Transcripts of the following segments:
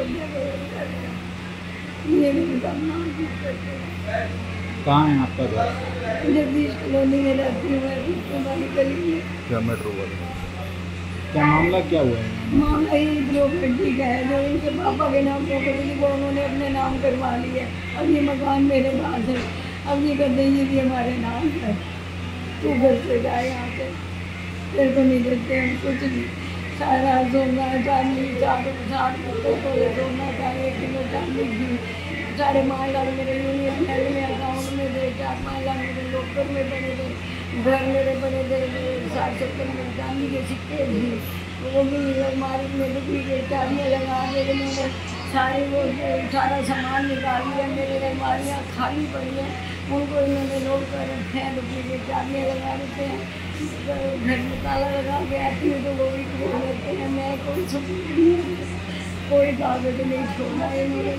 ये भी करना। कहाँ है आपका घर? जगदीश कॉलोनी में रहती हूँ मैं, तुम्हारी गली में। क्या मेट्रो वाले? क्या मामला क्या हुआ है? मामला ये प्रॉपर्टी का है, जो इनके पापा के नाम प्रॉपर्टी को उन्होंने अपने नाम करवा ली है। अब ये मकान मेरे पास है, अब ये कहते हैं ये भी हमारे नाम है, तू घर से जाए यहाँ से, तेरे को नहीं देते हम कुछ नहीं। सारा सोना चांदी 4 सोना था, 1 किलो चांदी थी, 5.5 लाख मेरे यूनियन बैंक में अकाउंट में थे, 4-5 लाख मेरे लॉकर में पड़े थे, घर मेरे पड़े थे 60-70 में चांदी के सिक्के थे, वो भी अलमारी में डुप्लीकेट चाबियाँ लगा के इन्होंने सारे वो सारा सामान निकाल लिया। मेरे अलमारियाँ खाली पड़ी हैं, उनको इन्होंने लोड कर रखे हैं, डुप्लीकेट चाबियाँ लगा देते हैं, घर में ताला लगा के आती हूँ तो वो भी खोल लेते हैं। मैं कोई सबूत नहीं, कोई कागज नहीं छोड़ा इन्होंने,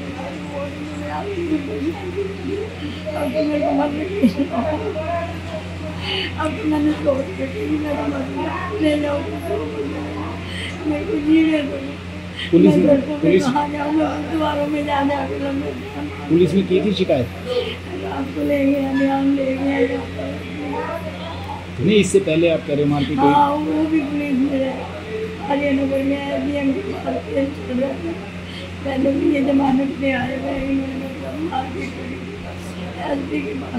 अब तो मेरे को मरने की अब तो मैंने सोच के मैं तो मर ले जाऊँ, मेरे को जीने दो। पुलिस में कहाँ जाऊँगा, दोबारा में जाने पुलिस में की थी शिकायत? आपको ले गया, ध्यान ले गया नहीं, इससे पहले आप कह रहे मारपीट? हाँ, वो भी पुलिस में है, आर्यनगर में एसडीएम के पास केस चल रहा था। पहले भी ये जमानत पे आए हुए, इन्होंने मारपीट करी एसडी के पास,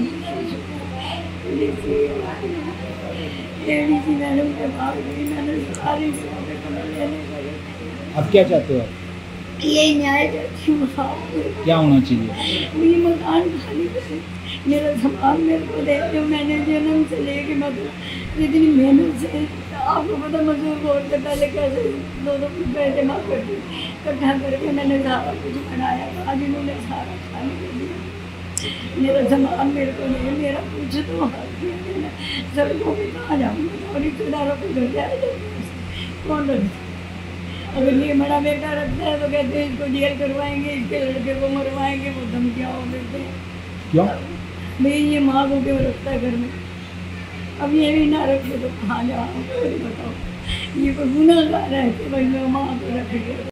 एडीसी मैडम के पास गई, मैंने सारी लेने पड़े। अब क्या चाहते हो आप? ये न्याय क्या होना चाहिए? ये मकान खाली करे, मेरा सामान मेरे को दे दो। मैंने जन्म से लेके मतलब इतनी मेहनत से, आपको पता मजदूर बोर्ड से पहले कैसे 2-2 रुपये जमा करती, इकट्ठा करके मैंने सारा कुछ बनाया, आज इन्होंने सारा खाली कर दिया। मेरा सामान मेरे को नहीं, मेरा कुछ तो सड़कों में कहाँ जाऊँगा, और रिश्तेदारों को घर जाए कौन रखता? अगर ये बड़ा बेटा रखता है तो कहते हैं इसको जेल करवाएंगे, इसके लड़के को मरवाएंगे, वो धमकियाँ हो देते हैं। क्यों भाई ये माँ को क्यों रखता है घर में? अब ये भी ना रखे तो कहाँ जाओ, बताओ? ये कोई गुनाहगार है कि भाई मैं माँ को रख गया?